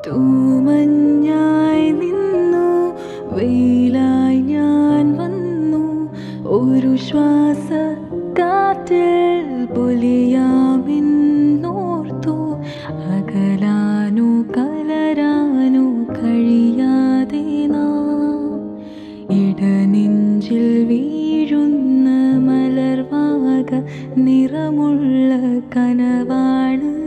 തൂമഞ്ഞായി നിന്നു വെയിലായി ഞാൻ വന്നു ഒരു ശ്വാസ കാറ്റിൽ പൊലിയാമെന്നോർത്തു അകലാനോ കലരാനോ കഴിയാതെ നാം ഇടനെഞ്ചിൽ വീഴുന്ന മലർവാക നിറമുള്ള കനവാണ്